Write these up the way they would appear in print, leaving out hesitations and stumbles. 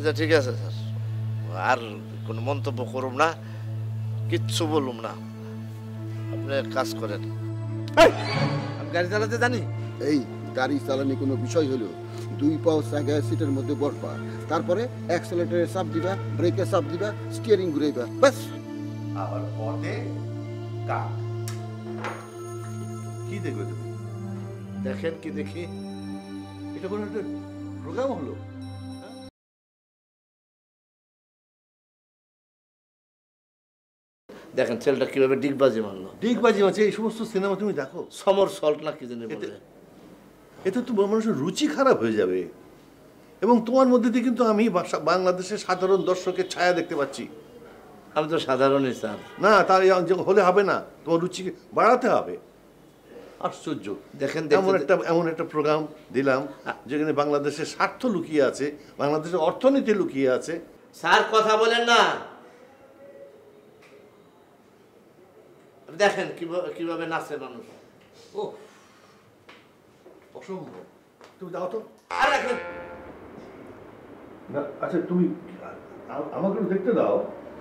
আচ্ছা ঠিক আছে স্যার, আর কোনো মন্তব্য করুম না, কিচ্ছু বলুম না। আপনি এক কাজ করেন, আমি গাড়ি চালাতে জানি। এই গাড়ি চালানি কোনো বিষয় হলো 2 পাও জায়গায় সিটের মধ্যে বসবা, তারপরে অ্যাক্সেলেটরে চাপ দিবা, ব্রেকে চাপ দিবা, স্টিয়ারিং ঘুরাইবা, বাস। আবার পথে কাক কি দেখবে তুমি? দেখেন কি দেখি? এটা কোনো একটা প্রোগ্রাম হলো? দেখেন ছেলেটা কিভাবে ডিগবাজি মারলো। ডিগবাজি মারছে? এই সমস্ত সিনেমা তুমি দেখো? সমর সল্ট না কি জানি বলে। এতে তো মানুষের রুচি খারাপ হয়ে যাবে। এবং তোমার মধ্যে দিয়ে কিন্তু আমি বাংলাদেশের সাধারণ দর্শকের ছায়া দেখতে পাচ্ছি। আমি তো সাধারণই স্যার। না, তার হলে হবে না, তোমার রুচিকে বাড়াতে হবে। আশ্চর্য। দেখেন এমন একটা প্রোগ্রাম দিলাম যেখানে বাংলাদেশের স্বার্থ লুকিয়ে আছে, বাংলাদেশের অর্থনীতি লুকিয়ে আছে। স্যার কথা বলেন না। দেখেন কিভাবে নাচে মানুষ। ও অসম্ভব। তুমি দাও তো। না আচ্ছা, তুমি আমাকে দেখতে দাও।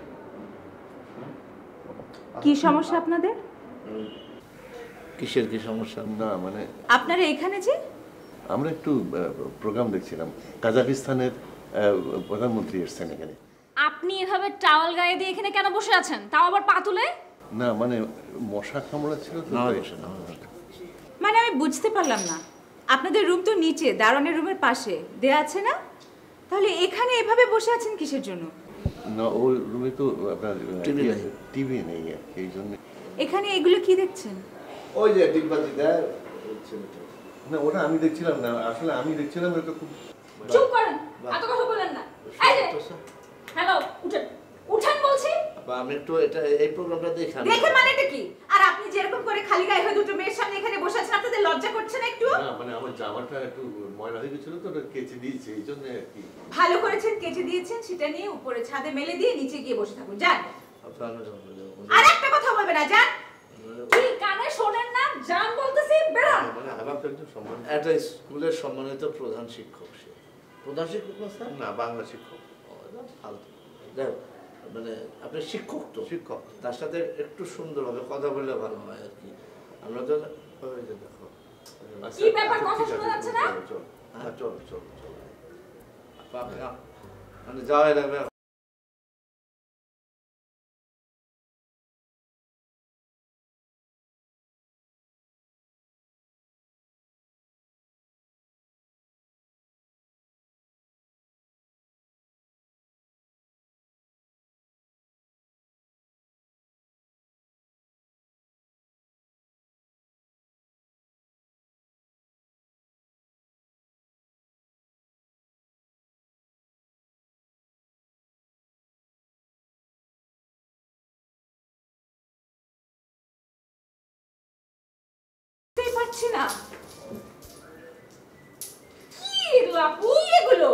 কি সমস্যা আপনাদের? কিসের কি সমস্যা? না মানে আপনারা এখানে যে? আমরা একটু প্রোগ্রাম দেখছিলাম, কাজাকিস্তানের প্রধানমন্ত্রী এসেছেন এখানে। আপনি এভাবে টাওয়াল গায়ে দিয়ে এখানে কেন বসে আছেন, তাও আবার পা তুলে? না মানে মশা কামড়াচ্ছিল তো। মানে আমি বুঝতে পারলাম না, আপনাদের রুম তো নিচে দারোয়ানের রুমের পাশে দেয়া আছে না, তাহলে এখানে এভাবে বসে আছেন কিসের জন্য? না ওই রুমে তো আপনার টিভি নেই, এই জন্য। এখানে এগুলো কি দেখছেন? ওই যে ডিগবাজি দেয়। না ওটা আমি দেখছিলাম না, আসলে আমি দেখছিলাম এটা খুব। চুপ করেন, এত কথা বলেন না। এই যে হ্যালো, উঠেন উঠেন বলছি। আমি একটু এটা এই প্রোগ্রামটা দেখে দেখে মানে এটা কি? আর আপনি যেরকম করে খালি গায়ে হয়ে দুটো মেয়ের সামনে এখানে বসে আছেন, আপনাদের লজ্জা করছে না একটু? না মানে আমার জামাটা একটু ময়লা হয়ে গেছিল তো, ওটা কেচে দিয়েছে, এই জন্য আর কি। ভালো করেছেন, কেচে দিয়েছেন, সেটা নিয়ে উপরে ছাদে মেলে দিয়ে নিচে গিয়ে বসে থাকুন, যান। আর একটা কথা বলবে না, যান। কি কানে শোনেন না? জান বলতেছি, বেরান। মানে আমার তো একজন সম্মান, একটা স্কুলের সম্মানিত প্রধান শিক্ষক। সে প্রধান শিক্ষক না স্যার? না বাংলা শিক্ষক। ফালতু। দেখো মানে আপনি শিক্ষক তো, শিক্ষক, তার সাথে একটু সুন্দরভাবে কথা বললে ভালো হয় আর কি। আমরা তো ওই যে দেখো কি ব্যাপার, কথা শোনা যাচ্ছে না? চল চল চল চল, মানে যাওয়াই লাগবে। পাচ্ছি না কি লাপু এগুলো।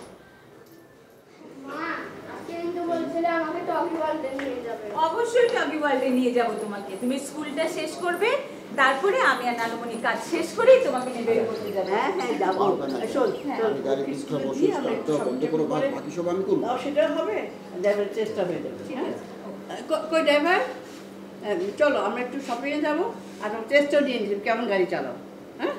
মা আজকে কিন্তু বলছিলে আমাকে টকি ওয়ার্ল্ডে নিয়ে যাবে। অবশ্যই টকি ওয়ার্ল্ডে নিয়ে যাব তোমাকে। তুমি স্কুলটা শেষ করবে, তারপরে আমি আর নানুমণি কাজ শেষ করেই তোমাকে নিয়ে বের করতে যাব। হ্যাঁ হ্যাঁ যাব। শোন আমি গাড়ি পিছটা বসে স্টার্ট বন্ধ করো, বাকি সব আমি করব। দাও, সেটা হবে, ড্রাইভার চেষ্টা হয়ে যাবে, ঠিক আছে? কই ড্রাইভার, চলো আমরা একটু শপিংয়ে যাব, আর চেষ্টা দিয়ে নিলাম কেমন গাড়ি চালাও। হ্যাঁ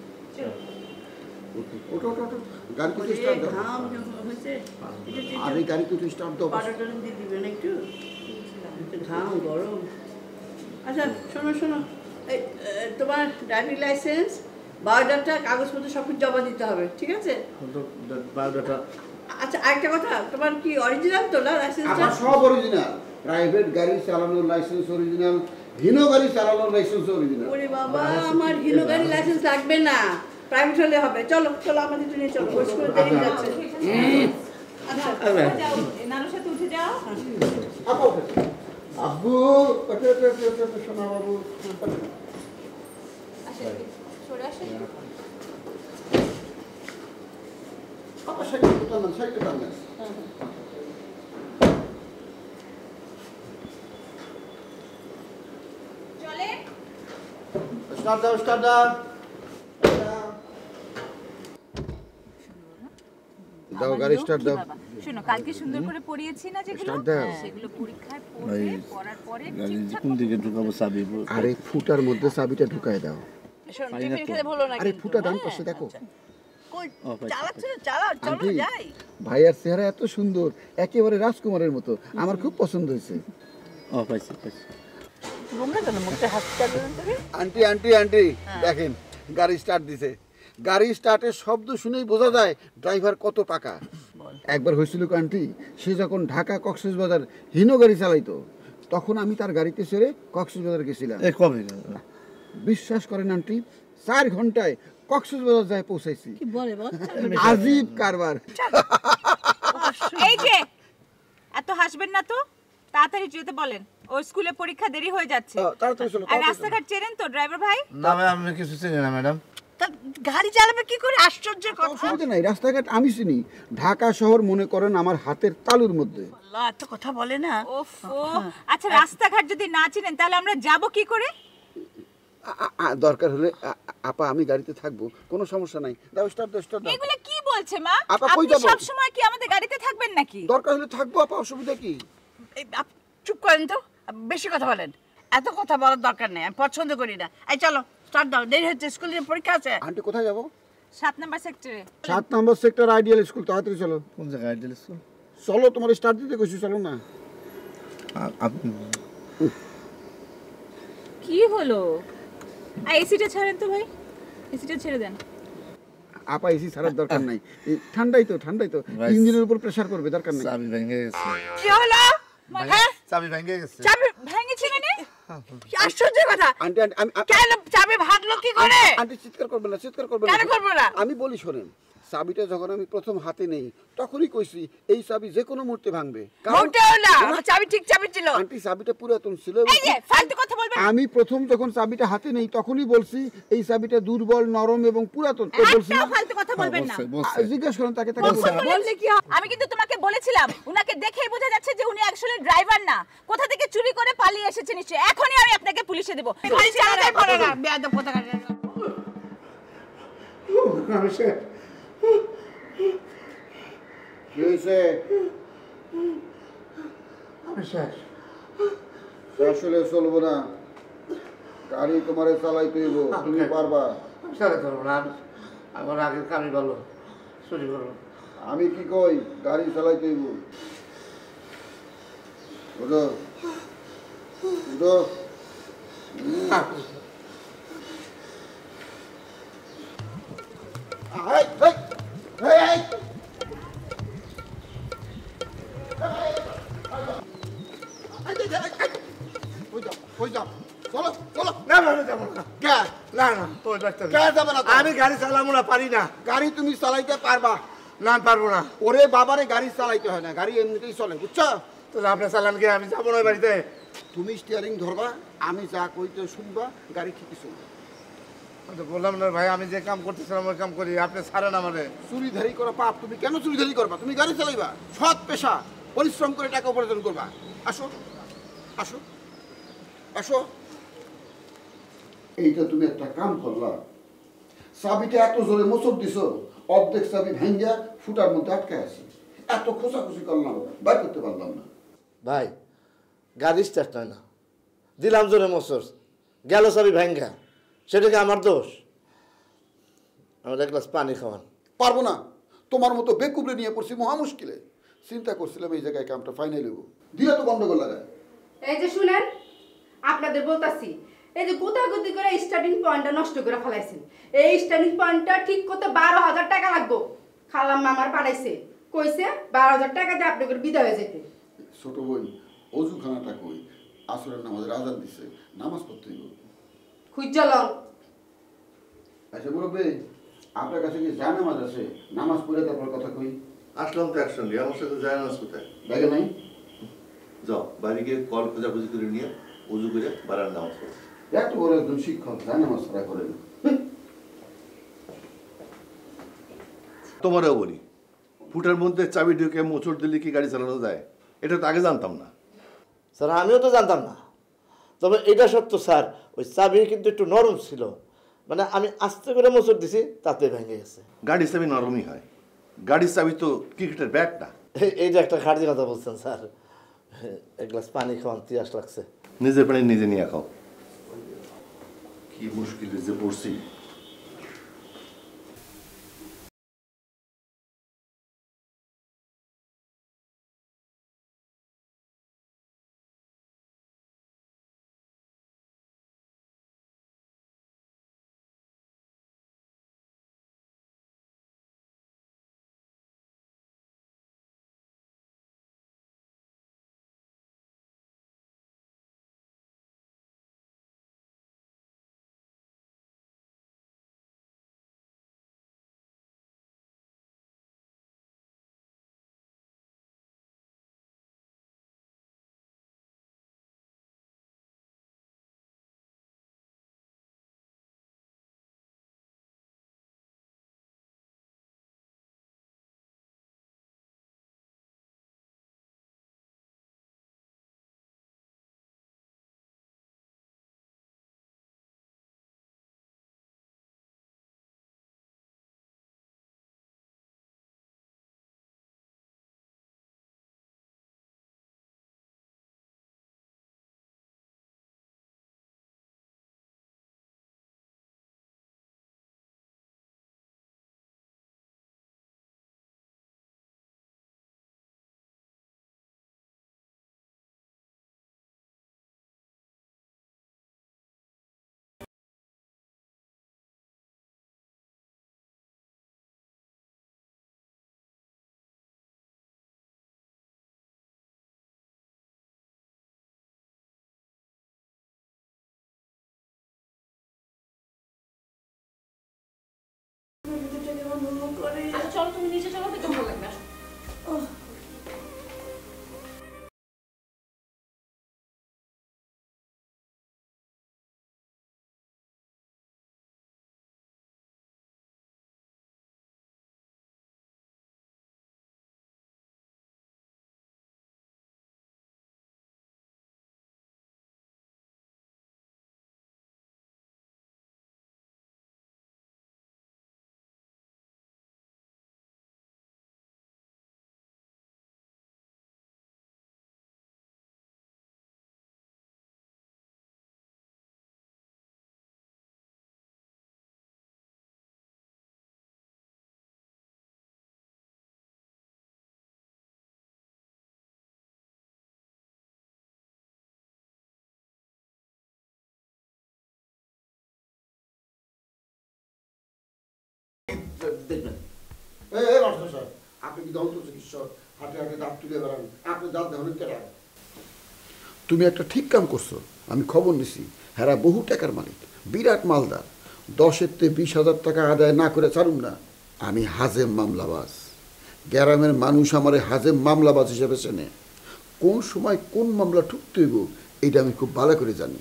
ওটো ওটো ওটো, গাড়ি কিছু স্টার্ট দাও। ঘাম যখন হয়েছে, আর এই গাড়ি কিছু স্টার্ট দাও। পাউডার দিয়ে দিবেন একটু, ঘাম গরম। আচ্ছা শোনো শোনো, এই তোমার ড্রাইভিং লাইসেন্স, বায়োডাটা, কাগজপত্র সব কিছু জমা দিতে হবে, ঠিক আছে? বায়োডাটা। আচ্ছা আরেকটা কথা, তোমার কি অরিজিনাল তো না লাইসেন্সটা? আমার সব অরিজিনাল, প্রাইভেট গাড়ি চালানোর লাইসেন্স অরিজিনাল, হিনো গাড়ি চালানোর লাইসেন্স অরিজিনাল। ওরে বাবা, আমার হিনো গাড়ি লাইসেন্স লাগবে না, প্রাইভেট হলে হবে। চলো চলো আমাদের নিয়ে চলো, বস করে দেরি যাচ্ছে। আচ্ছা যাও, নানুর সাথে উঠে যাও। আব্বু শোনা বাবু, সরে আসেন। সাইকেল টান, সাইকেল টান। চলে স্টার্ট দাও, স্টার্ট দাও। দাও আমার গাড়ি লক্ষ্মী স্টার্ট দাও বাবা। শোনো কালকে সুন্দর করে পড়িয়েছি না যেগুলো Start দাও। সেগুলো পরীক্ষায় পড়ে পড়ার পরে ঠিকঠাক কোন দিকে ঢুকাবো চাবি আরে ফুটার মধ্যে চাবিটা ঢুকায় দাও শোন টিফিন খেতে ভুলো না আরে কিন্তু, ফুটা ডান হ্যাঁ? পাশে দেখো কই চালাচ্ছে না, চালাও, চলো আন্টি যাই। ভাইয়ার চেহারা এত সুন্দর একেবারে রাজকুমারের মতো আমার খুব পছন্দ হয়েছে ও পাইছি পাইছি তোমরা কেন মুখটা হাসতে পারবে তুমি? আন্টি আন্টি আন্টি দেখেন গাড়ি স্টার্ট দিছে গাড়ি স্টার্টের শব্দ শুনেই বোঝা যায় ড্রাইভার কত পাকা একবার হয়েছিল কি আন্টি সে যখন ঢাকা কক্সবাজার হিনো গাড়ি চালাইতো তখন আমি তার গাড়িতে চড়ে কক্সবাজার গেছিলাম এ কবে বিশ্বাস করেন আন্টি 4 ঘন্টায় কক্সবাজার যায় পৌঁছাইছি কি বলে বল? আজীব কারবার এই যে এত হাসবেন না তো তাড়াতাড়ি যেতে বলেন ও স্কুলে পরীক্ষা দেরি হয়ে যাচ্ছে তাড়াতাড়ি চলো আর রাস্তাঘাট চেনেন তো ড্রাইভার ভাই না ম্যাম আমি কিছু চিনি না ম্যাডাম তা গাড়ি চালাবে কি করে? আশ্চর্যের কথা। অসুবিধা নাই রাস্তাঘাট আমি চিনি ঢাকা শহর মনে করেন আমার হাতের তালুর মধ্যে আল্লাহ, এত কথা বলে না। ওফো আচ্ছা রাস্তাঘাট যদি না চিনেন তাহলে আমরা যাব কি করে? দরকার হলে আপা আমি গাড়িতে থাকবো কোনো সমস্যা নাই দাও স্টার্ট দাও স্টার্ট দাও এগুলো কি বলছে মা? আপা, কই আপনি যাবো? সব সময় কি আমাদের গাড়িতে থাকবেন নাকি? দরকার হলে থাকবো আপা অসুবিধা কি এই, চুপ করেন তো, বেশি কথা বলেন। এত কথা বলার দরকার নেই, আমি পছন্দ করি না। এই চলো স্টার্ট দাও, দেরি হচ্ছে, স্কুলের পরীক্ষা আছে। আন্টি কোথায় যাবো 7 নাম্বার সেক্টরে 7 নম্বর সেক্টর আইডিয়াল স্কুল তাড়াতাড়ি চলো কোন জায়গায় দিলেছ চলো তোমার স্টার্ট দিতে কইছি চলো না আপনি কি হলো? এসিটা ছাড়েন তো ভাই, এসিটা ছেড়ে দেন। আপা এসি ছাড়ার দরকার নাই ঠান্ডাই তো ভাই, ইঞ্জিনের উপর প্রেসার করবে দরকার নাই চাবি ভেঙে গেছে কি হলো? হ্যাঁ? চাবি ভেঙে গেছে চাবি ভেঙেছে মানে? কি আশ্চর্য কথা! আন্টি আন্টি কেন চাবি ভাঙলো কি করে? আন্টি চিৎকার করবে না চিৎকার করবে কেন করবো না? আমি বলি শোনেন চাবিটা যখন আমি প্রথম হাতে নেই তখনই কইছি এই চাবি যে কোনো মুহূর্তে ভাঙবে মোটেও না, আমার চাবি ঠিক চাবি ছিল। আন্টি চাবিটা পুরাতন ছিল এবং এই যে ফালতু কথা বলবেন না। আমি প্রথম যখন চাবিটা হাতে নেই তখনই বলছি এই চাবিটা দুর্বল নরম এবং পুরাতন বলছি না একটাও ফালতু কথা বলবেন না। বলছে জিজ্ঞেস করেন তাকে বললে কি হয়? আমি কিন্তু তোমাকে বলেছিলাম উনাকে দেখেই বোঝা যাচ্ছে যে উনি আসলে ড্রাইভার না, কোথা থেকে চুরি করে পালিয়ে এসেছে নিশ্চয়ই। এখনই আমি আপনাকে পুলিশে দেব। গাড়ি চালাতে পারে না, বেয়াদব কোথাকার। কি হয়েছে শেষ হলে চলবো না গাড়ি তোমারে চালাইতে হইব তুমি পারবা সারা করবো না আমার আগের কামি ভালো চুরি করবো আমি কি কই গাড়ি চালাইতে হইব বুঝো বুঝো আমি গাড়ি চালাবো না পারি না গাড়ি তুমি চালাইতে পারবা না পারবো না ওরে বাবারে গাড়ি চালাইতে হয় না গাড়ি এমনিতেই চলে বুঝছো তো আপনার চালান গিয়ে আমি যাবো না বাড়িতে তুমি স্টিয়ারিং ধরবা আমি যা কইতে শুনবা গাড়ি ঠিকই চলবে আমি তো বললাম না ভাই আমি যে কাম করতেছিলাম ওই কাম করি আপনি ছাড়েন আমারে চুরিধারি করা পাপ তুমি কেন চুরিধারি করবা তুমি গাড়ি চালাইবা সৎ পেশা পরিশ্রম করে টাকা উপার্জন করবা আসো আসো আসো এইটা তুমি একটা কাম করলা চাবিটা এত জোরে মোচড় দিছো অর্ধেক চাবি ভেঙ্গা ফুটার মধ্যে আটকে আছে এত খোঁচাখুচি করলাম বাইর করতে পারলাম না ভাই গাড়ি স্টার্ট হয় না, দিলাম জোরে মোচর, গেল চাবি ভাঙ্গা, সেটা কি আমার দোষ? আমার এক গ্লাস পানি খাওয়ান। পারবো না, তোমার মতো বেকুবরে নিয়ে পড়ছি মহা মুশকিলে। চিন্তা করছিলাম এই জায়গায় কামটা ফাইনাল হইব, দিলে তো গন্ডগোল লাগায়। এই যে শুনেন, আপনাদের বলতাছি, এই যে গুতাগুতি করে স্টার্টিং পয়েন্টটা নষ্ট করে ফেলাইছেন। এই স্টার্টিং পয়েন্টটা ঠিক করতে 12,000 টাকা লাগবে। খালাম মামার পাঠাইছে, কইছে 12,000 টাকা দিয়ে আপনাদের বিদায় হয়ে যেতে। ছোট বোন অজুখানাটা কই, আসরের নামাজের আজান দিছে, নামাজ পড়তে হইব। খুঁজলন আচ্ছা মুরব্বী, আপনার কাছে কি যা নামাজ আছে? নামাজ পড়ে তারপর কথা কই। আসলাম তো একসঙ্গে, আমার সাথে যায় না কোথায়? দেখে নাই? যাও বাইরে গিয়ে কল খোঁজাখুঁজি করে নিয়ে উজু করে বারার নামাজ পড়ো। এত বড় একজন শিক্ষক যা নামাজ পড়া করেন। তোমারও বলি, ফুটার মধ্যে চাবি ঢুকে মোচড় দিলে কি গাড়ি চালানো যায়? এটা তো আগে জানতাম না। স্যার আমিও তো জানতাম না, তবে এটা সত্য স্যার, ওই চাবি কিন্তু একটু নরম ছিল, মানে আমি আস্তে করে মোচড় দিছি তাতে ভেঙে গেছে। গাড়ি চাবি নরমই হয়, গাড়ির চাবি তো ক্রিকেটের ব্যাট না। এই যে একটা খাঁটি কথা বলছেন স্যার, এক গ্লাস পানি খাওয়ান, তিয়াস লাগছে। নিজের পানি নিজে নিয়ে খাও। কি মুশকিল যে পড়ছি। আচ্ছা চলো তুমি নিচে চলো, দেখতে ভালো লাগবে। দেখবেন এই মাস্টার সাহেব, আপনি কি দন্ত চিকিৎসক? হাতে হাতে দাঁত তুলে বেড়ান, আপনি দাঁত দেওয়ার কেটে। তুমি একটা ঠিক কাম করছো, আমি খবর নিছি। হেরা বহু টাকার মালিক, বিরাট মালদার। 10-তে 20,000 টাকা আদায় না করে ছাড়ুন না। আমি হাজেম মামলাবাজ, গ্রামের মানুষ আমারে হাজেম মামলাবাজ হিসেবে চেনে। কোন সময় কোন মামলা ঠুকতে হইব এটা আমি খুব ভালো করে জানি।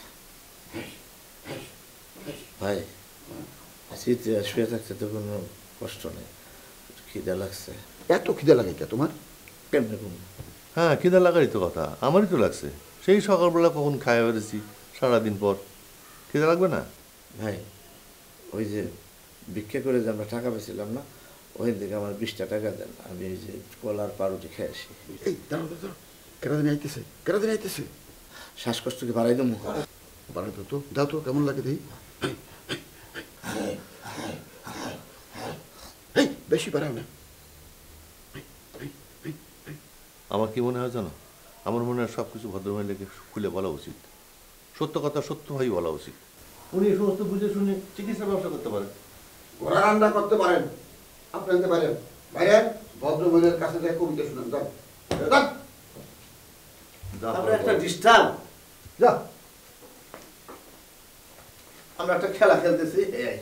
ভাই শীতে শুয়ে থাকতে তো কোনো কষ্ট নেই, খিদে লাগছে। এত খিদে লাগে কে তোমার? কেমনে ঘুম? হ্যাঁ, খিদা লাগারই তো কথা, আমারই তো লাগছে। সেই সকালবেলা কখন খায় বেড়েছি, সারাদিন পর খিদে লাগবে না? ভাই ওই যে ভিক্ষা করে যে আমরা টাকা পেয়েছিলাম না, ওই দিকে আমার 20টা টাকা দেন, আমি এই যে কলার পাউরুটি খেয়ে আসি। এই দাঁড়াও দাঁড়াও, কেরাদিন আইতেছে, কেরাদিন আইতেছে। শ্বাসকষ্ট কি বাড়াই দেবো? বাড়াই তো, দাও তো, কেমন লাগে দেখি। এই বেশি বাড়াও না। আমার কি মনে হয় জানো, আমার মনে হয় সব কিছু ভদ্রমহিলাকে খুলে বলা উচিত, সত্য কথা সত্যভাবেই বলা উচিত। উনি এই সমস্ত বুঝে শুনে চিকিৎসা ব্যবসা করতে পারেন, ঘোড়া রান্না করতে পারেন, আপনি আনতে পারেন। বাইরে ভদ্রমহিলার কাছে যায় কবিতা শুনেন, যান আমরা একটা ডিস্টার্ব, যা। আমরা একটা খেলা খেলতেছি।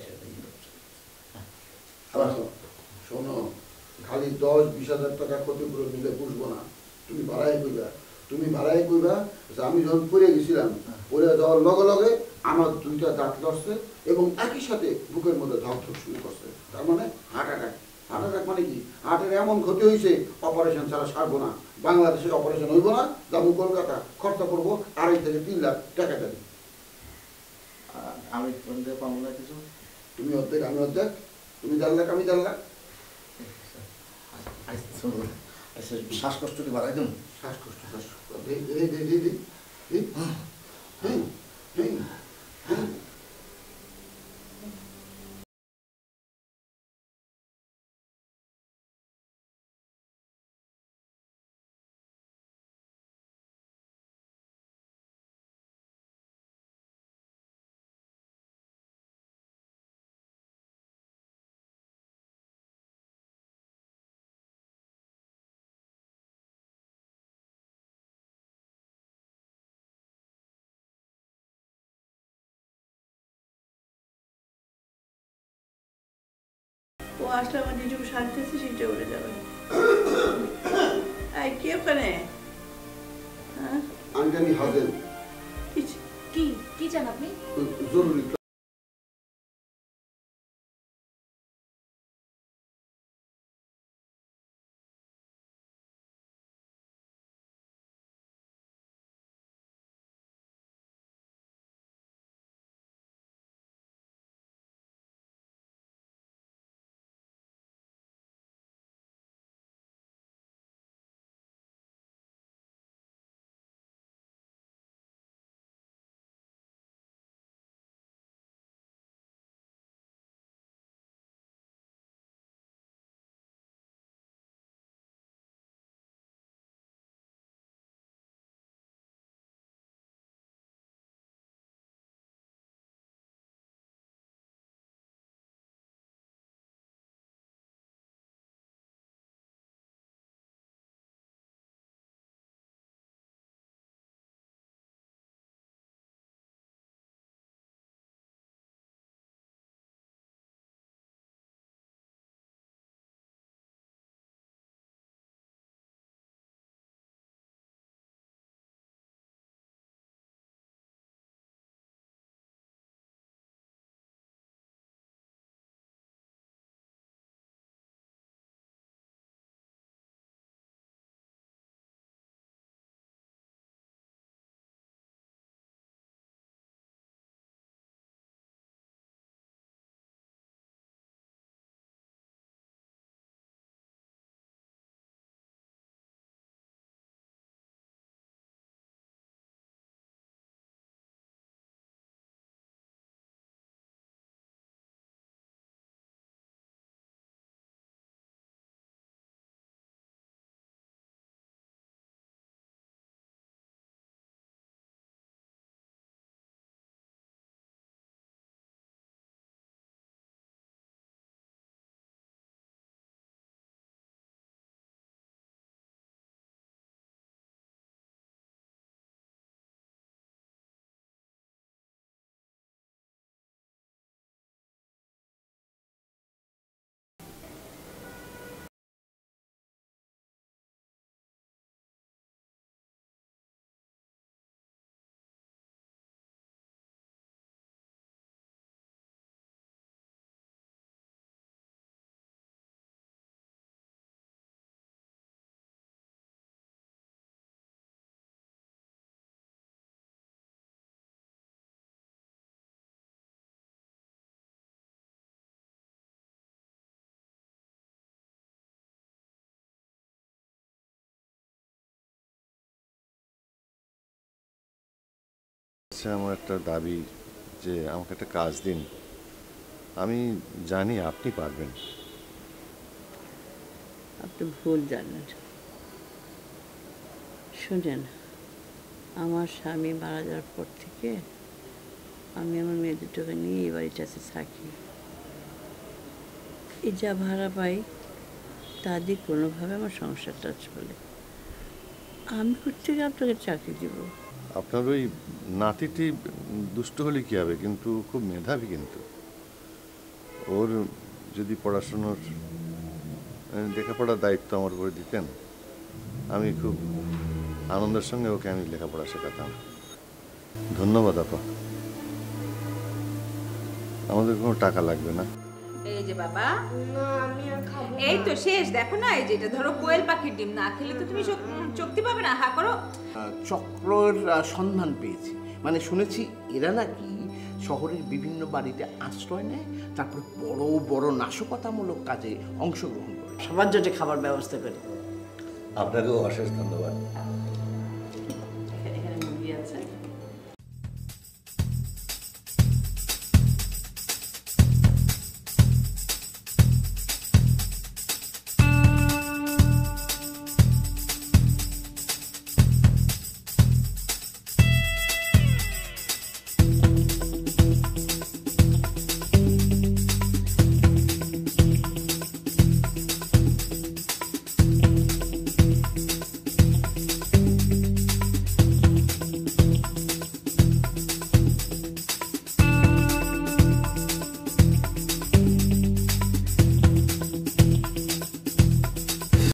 শোনো, খালি 10-20,000 টাকা ক্ষতিপূরণ নিলে বুঝবো না। তুমি বাড়াই কইবা, তুমি বাড়াই কইবা যে আমি যখন পড়ে গেছিলাম, পড়ে যাওয়ার লগে লগে আমার 2টা দাঁত লড়ছে এবং একই সাথে বুকের মধ্যে ধকধক শুরু করছে। তার মানে হার্ট অ্যাটাক। হার্ট অ্যাটাক মানে কি? হার্টের এমন ক্ষতি হয়েছে, অপারেশন ছাড়া সারবো না। বাংলাদেশে অপারেশন হইব না, যাবো কলকাতা, খরচা করবো 2.5 থেকে 3 লাখ টাকা দেবে। আমি পাবো না কিছু? তুমি অর্ধেক, আমি অর্ধেক। তুমি 1.5 লাখ, আমি 1.5 লাখ। শ্বাসকষ্টটি বাড়াই দিন। শ্বাসকষ্ট ও আসলে আমার যেটুকু শান্তি আছে সেটা উড়ে যাবে। এই কে ওখানে? হ্যাঁ আমি হাজেল কি কি চান আপনি? জরুরি আমার একটা দাবি যে আমাকে একটা কাজ দিন। আমি জানি আপনি পারবেন। আপনি ভুল জানেন। শুনেন, আমার স্বামী মারা যাওয়ার পর থেকে আমি আমার মেয়ে দুটোকে নিয়ে এই বাড়িটাতে থাকি। এই যা ভাড়া পাই তা দিয়ে কোনোভাবে আমার সংসারটা চলে। আমি কোথেকে আপনাকে চাকরি দিব? আপনার ওই নাতিটি দুষ্ট হলে কী হবে, কিন্তু খুব মেধাবী। কিন্তু ওর যদি পড়াশুনোর লেখাপড়ার দায়িত্ব আমার উপরে দিতেন, আমি খুব আনন্দের সঙ্গে ওকে আমি লেখাপড়া শেখাতাম। ধন্যবাদ আপা। আমাদের কোনো টাকা লাগবে না। এই যে বাবা, এই তো শেষ। দেখো না, এই যেটা ধরো কোয়েল পাখির ডিম, না খেলে তো তুমি চোখতে পাবে না। হা করো। চক্রের সন্ধান পেয়েছি, মানে শুনেছি এরা নাকি শহরের বিভিন্ন বাড়িতে আশ্রয় নেয়, তারপরে বড় বড় নাশকতামূলক কাজে অংশগ্রহণ করে। সবার জন্য খাবার ব্যবস্থা করি। আপনাকেও অশেষ ধন্যবাদ।